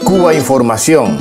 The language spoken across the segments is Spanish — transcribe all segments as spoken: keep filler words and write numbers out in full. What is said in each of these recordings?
Cuba Información.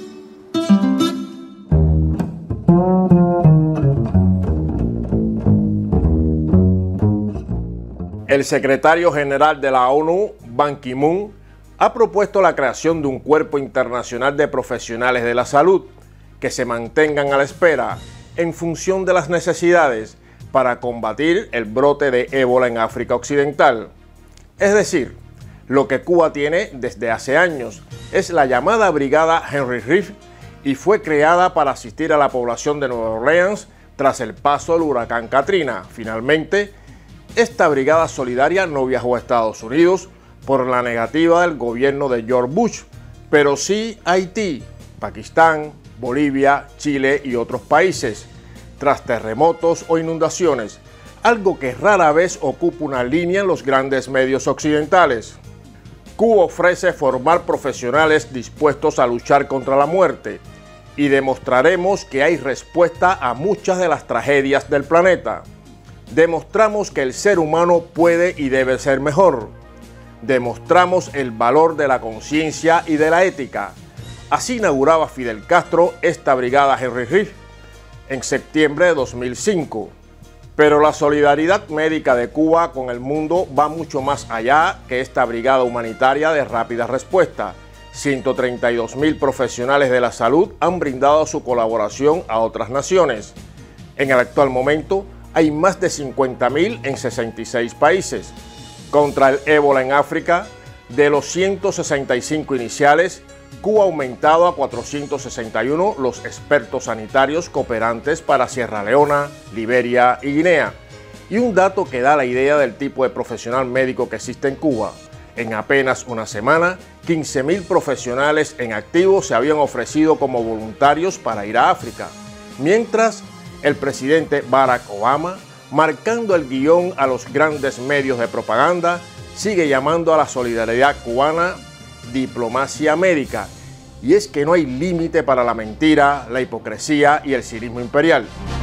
El secretario general de la ONU, Ban Ki-moon, ha propuesto la creación de un cuerpo internacional de profesionales de la salud que se mantengan a la espera en función de las necesidades para combatir el brote de ébola en África Occidental. Es decir, lo que Cuba tiene desde hace años es la llamada Brigada Henry Reeve y fue creada para asistir a la población de Nueva Orleans tras el paso del huracán Katrina. Finalmente, esta brigada solidaria no viajó a Estados Unidos por la negativa del gobierno de George Bush, pero sí a Haití, Pakistán, Bolivia, Chile y otros países, tras terremotos o inundaciones, algo que rara vez ocupa una línea en los grandes medios occidentales. Cuba ofrece formar profesionales dispuestos a luchar contra la muerte y demostraremos que hay respuesta a muchas de las tragedias del planeta. Demostramos que el ser humano puede y debe ser mejor. Demostramos el valor de la conciencia y de la ética. Así inauguraba Fidel Castro esta brigada Henry Reeve en septiembre de dos mil cinco. Pero la solidaridad médica de Cuba con el mundo va mucho más allá que esta brigada humanitaria de rápida respuesta. ciento treinta y dos mil profesionales de la salud han brindado su colaboración a otras naciones. En el actual momento, hay más de cincuenta mil en sesenta y seis países. Contra el ébola en África, de los ciento sesenta y cinco iniciales, Cuba ha aumentado a cuatrocientos sesenta y uno los expertos sanitarios cooperantes para Sierra Leona, Liberia y Guinea. Y un dato que da la idea del tipo de profesional médico que existe en Cuba. En apenas una semana, quince mil profesionales en activo se habían ofrecido como voluntarios para ir a África. Mientras, el presidente Barack Obama, marcando el guión a los grandes medios de propaganda, sigue llamando a la solidaridad cubana diplomacia médica. Y es que no hay límite para la mentira, la hipocresía y el cinismo imperial.